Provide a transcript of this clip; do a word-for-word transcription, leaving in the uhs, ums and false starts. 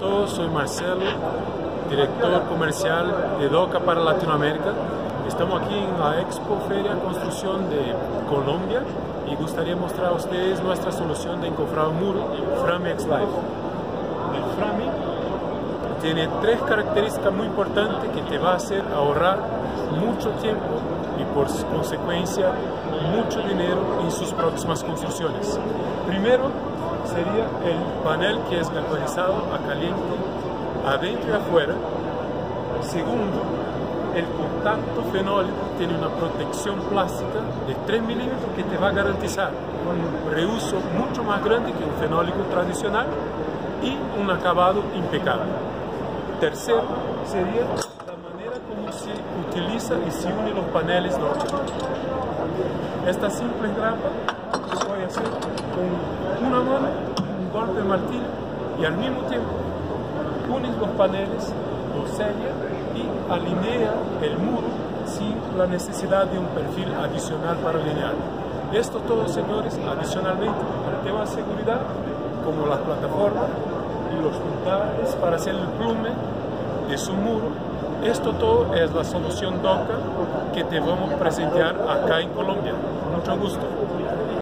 todos, soy Marcelo, director comercial de Doca para Latinoamérica. Estamos aquí en la Expo Feria Construcción de Colombia y gustaría mostrar a ustedes nuestra solución de encofrado muro Frame X Life. El Frame tiene tres características muy importantes que te va a hacer ahorrar mucho tiempo y por consecuencia mucho dinero en sus próximas construcciones. Primero sería el panel, que es galvanizado a caliente adentro y afuera. Segundo, el contacto fenólico tiene una protección plástica de tres milímetros que te va a garantizar un reuso mucho más grande que un fenólico tradicional y un acabado impecable. Tercero sería la manera como se utiliza y se unen los paneles Doca. Esta simple grapa se puede hacer con una mano, un golpe de martillo, y al mismo tiempo unes los paneles, los sella y alinea el muro sin la necesidad de un perfil adicional para alinear. Esto todo, señores, adicionalmente al tema de seguridad, como las plataformas y los puntales para hacer el plume de su muro. Esto todo es la solución Doca que te vamos a presentar acá en Colombia. Mucho gusto.